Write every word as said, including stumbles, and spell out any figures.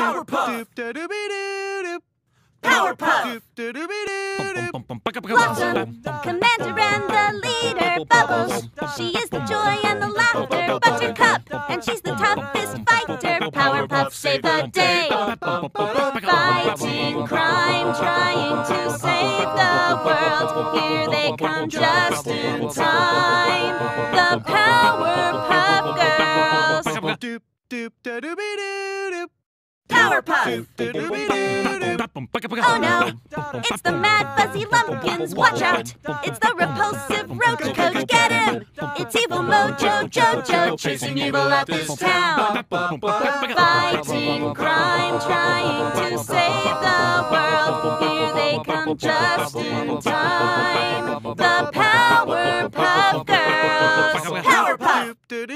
Powerpuff! Powerpuff! Blossom, Commander and the leader, Bubbles. She is the joy and the laughter, Buttercup, and she's the toughest fighter. Powerpuff save the day. Fighting crime, trying to save the world. Here they come just in time. The Powerpuff Girls. Powerpuff! Oh no! It's the Mad Fuzzy Lumpkins! Watch out! It's the repulsive Roach Coach! Get him! It's Evil Mojo Jojo chasing evil at this town. Fighting crime, trying to save the world. Here they come just in time. The Powerpuff Girls! Powerpuff!